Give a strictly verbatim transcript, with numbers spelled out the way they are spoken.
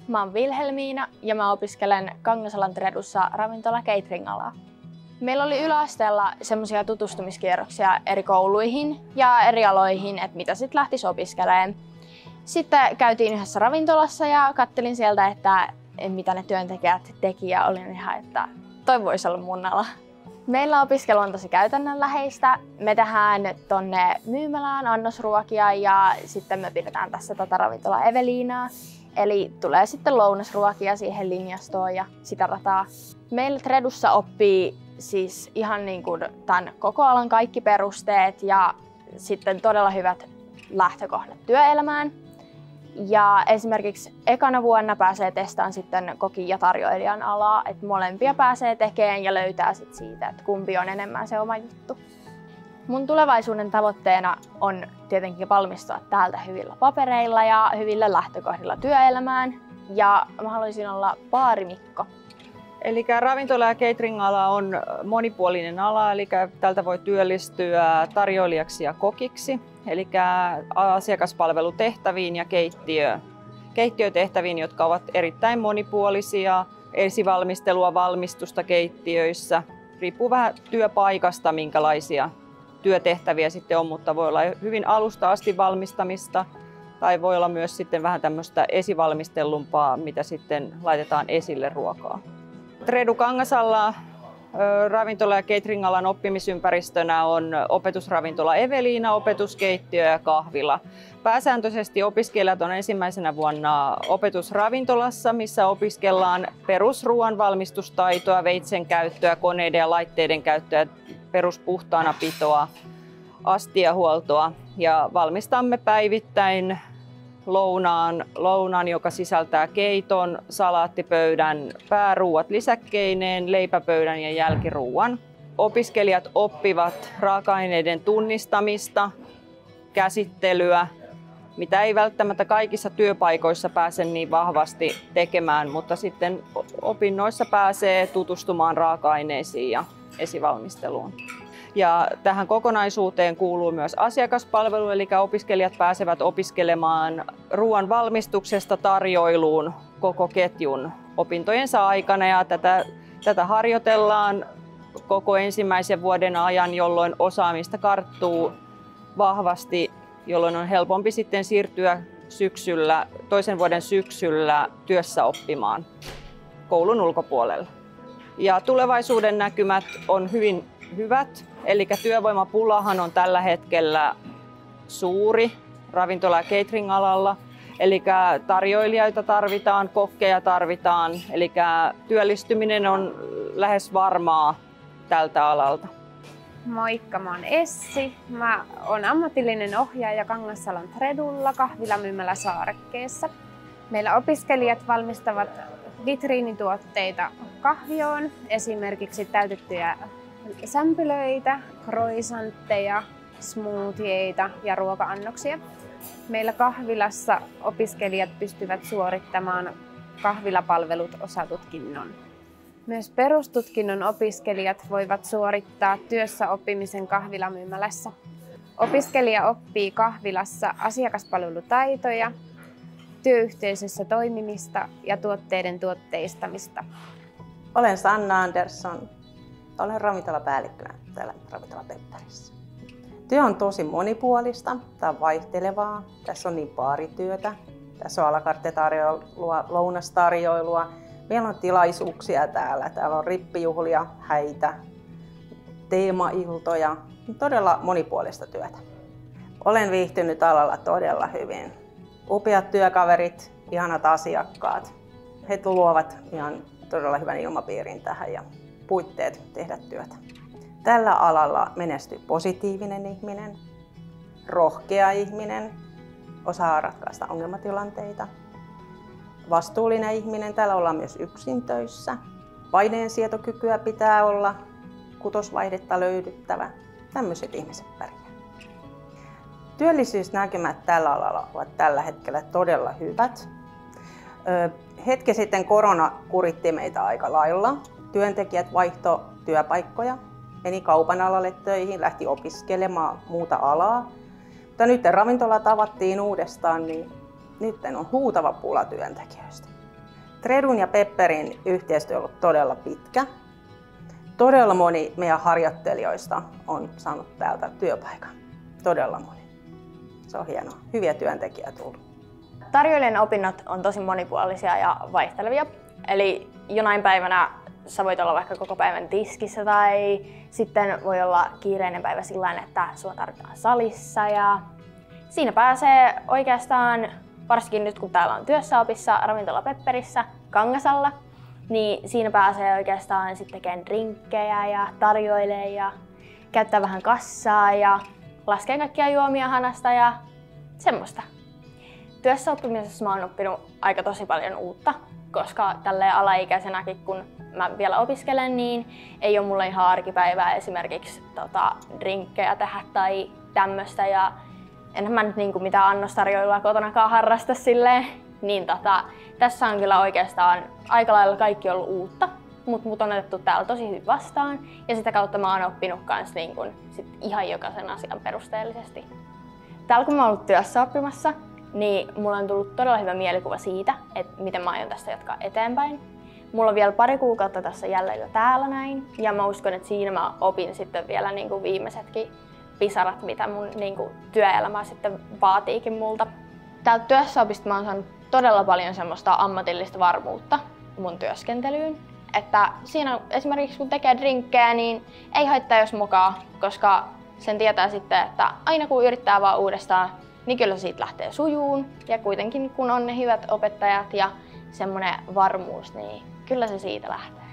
Mä oon Vilhelmiina ja mä opiskelen Kangasalan Tredussa ravintola catering-alaa. Meillä oli yläasteella semmoisia tutustumiskierroksia eri kouluihin ja eri aloihin, että mitä sitten lähtisi opiskelemaan. Sitten käytiin yhdessä ravintolassa ja kattelin sieltä, että mitä ne työntekijät teki ja olin ihan, että toi voisi olla mun ala. Meillä opiskelu on tosi käytännönläheistä. Me tehdään tonne myymälään annosruokia ja sitten me pidetään tässä tätä ravintola Eveliinaa. Eli tulee sitten lounasruokia siihen linjastoon ja sitä rataa. Meillä Tredussa oppii siis ihan niin kuin tämän koko alan kaikki perusteet ja sitten todella hyvät lähtökohdat työelämään. Ja esimerkiksi ekana vuonna pääsee testaamaan sitten kokin ja tarjoilijan alaa, että molempia pääsee tekemään ja löytää sit siitä, että kumpi on enemmän se oma juttu. Mun tulevaisuuden tavoitteena on tietenkin valmistua täältä hyvillä papereilla ja hyvillä lähtökohdilla työelämään. Ja mä haluaisin olla baarimikko. Eli ravintola- ja catering-ala on monipuolinen ala, eli tältä voi työllistyä tarjoilijaksi ja kokiksi, eli asiakaspalvelutehtäviin ja keittiö, keittiötehtäviin, jotka ovat erittäin monipuolisia, esivalmistelua, valmistusta keittiöissä. Riippuu vähän työpaikasta, minkälaisia työtehtäviä sitten on, mutta voi olla hyvin alusta asti valmistamista tai voi olla myös sitten vähän tämmöistä esivalmistellumpaa, mitä sitten laitetaan esille ruokaa. Tredu Kangasalla ravintola- ja catering-alan oppimisympäristönä on opetusravintola Eveliina, opetuskeittiö ja kahvila. Pääsääntöisesti opiskelijat on ensimmäisenä vuonna opetusravintolassa, missä opiskellaan perusruoan valmistustaitoa, veitsen käyttöä, koneiden ja laitteiden käyttöä, peruspuhtaana pitoa, astiahuoltoa ja valmistamme päivittäin lounaan, lounaan, joka sisältää keiton, salaattipöydän, pääruuat lisäkkeineen, leipäpöydän ja jälkiruuan. Opiskelijat oppivat raaka-aineiden tunnistamista, käsittelyä, mitä ei välttämättä kaikissa työpaikoissa pääse niin vahvasti tekemään, mutta sitten opinnoissa pääsee tutustumaan raaka-aineisiin ja esivalmisteluun. Ja tähän kokonaisuuteen kuuluu myös asiakaspalvelu, eli opiskelijat pääsevät opiskelemaan ruoan valmistuksesta tarjoiluun koko ketjun opintojensa aikana. Ja tätä, tätä harjoitellaan koko ensimmäisen vuoden ajan, jolloin osaamista karttuu vahvasti, jolloin on helpompi sitten siirtyä syksyllä, toisen vuoden syksyllä työssä oppimaan koulun ulkopuolella. Ja tulevaisuuden näkymät on hyvin hyvät. Eli työvoimapulahan on tällä hetkellä suuri ravintola- ja catering-alalla. Eli tarjoilijoita tarvitaan, kokkeja tarvitaan. Eli työllistyminen on lähes varmaa tältä alalta. Moikka, mä oon Essi. Mä oon ammatillinen ohjaaja Kangasalan Tredulla kahvilamyymälä Saarekkeessa. Meillä opiskelijat valmistavat vitriinituotteita kahvioon, esimerkiksi täytettyjä sämpylöitä, croissantteja, smoothieita ja ruoka-annoksia. Meillä kahvilassa opiskelijat pystyvät suorittamaan kahvilapalvelut osatutkinnon. Myös perustutkinnon opiskelijat voivat suorittaa työssä oppimisen kahvilamyymälässä. Opiskelija oppii kahvilassa asiakaspalvelutaitoja, työyhteisössä toimimista ja tuotteiden tuotteistamista. Olen Sanna Andersson. Olen ravintolapäällikkönä täällä Ravintola Pepperissä. Työ on tosi monipuolista, tämä on vaihtelevaa. Tässä on niin baarityötä, tässä on à la carte tarjoilua, lounastarjoilua. Meillä on tilaisuuksia täällä. Täällä on rippijuhlia, häitä, teemailtoja. Todella monipuolista työtä. Olen viihtynyt alalla todella hyvin. Upeat työkaverit, ihanat asiakkaat. He luovat ihan todella hyvän ilmapiirin tähän ja puitteet tehdä työtä. Tällä alalla menestyy positiivinen ihminen, rohkea ihminen, osaa ratkaista ongelmatilanteita, vastuullinen ihminen. Täällä ollaan myös yksin töissä. Paineensietokykyä pitää olla, kutosvaihdetta löydyttävä. Tämmöiset ihmiset pärjää. Työllisyysnäkymät tällä alalla ovat tällä hetkellä todella hyvät. Hetki sitten korona kuritti meitä aika lailla. Työntekijät vaihto työpaikkoja, meni kaupan alalle töihin, lähti opiskelemaan muuta alaa. Mutta nyt ravintolat avattiin uudestaan, niin nyt on huutava pula työntekijöistä. Tredun ja Pepperin yhteistyö on ollut todella pitkä. Todella moni meidän harjoittelijoista on saanut täältä työpaikan. Todella moni. Se on hienoa. Hyviä työntekijää tullut. Tarjoilijan opinnot on tosi monipuolisia ja vaihtelevia. Eli jonain päivänä sä voit olla vaikka koko päivän tiskissä tai sitten voi olla kiireinen päivä sillä että sua tarvitaan salissa. Ja siinä pääsee oikeastaan, varsinkin nyt kun täällä on työssäopissa Ravintola Pepperissä Kangasalla, niin siinä pääsee oikeastaan sitten tekemään drinkkejä ja tarjoilee ja käyttää vähän kassaa ja laskee kaikkia juomia hanasta ja semmoista. Työssäoppimisessa mä oon oppinut aika tosi paljon uutta, koska tälleen alaikäisenäkin kun mä vielä opiskelen, niin ei ole mulla ihan arkipäivää esimerkiksi tota, drinkkejä tehdä tai tämmöstä. Ja enhän mä nyt niinku mitään annostarjoilua kotonakaan harrasta silleen. Niin tota, tässä on kyllä oikeastaan aika lailla kaikki ollut uutta, mutta mut on otettu täällä tosi hyvin vastaan. Ja sitä kautta mä oon oppinut kans niinku sit ihan jokaisen asian perusteellisesti. Täällä kun mä oon ollut työssä oppimassa, niin mulla on tullut todella hyvä mielikuva siitä, että miten mä aion tästä jatkaa eteenpäin. Mulla on vielä pari kuukautta tässä jäljellä täällä näin, ja mä uskon, että siinä mä opin sitten vielä niin kuin viimeisetkin pisarat, mitä mun niin kuin työelämä sitten vaatiikin multa. Täältä työssäopista mä oon saanut todella paljon semmoista ammatillista varmuutta mun työskentelyyn. Että siinä esimerkiksi kun tekee drinkkejä, niin ei haittaa jos mokaa, koska sen tietää sitten, että aina kun yrittää vaan uudestaan, niin kyllä se siitä lähtee sujuun. Ja kuitenkin kun on ne hyvät opettajat ja semmoinen varmuus, niin kyllä se siitä lähtee.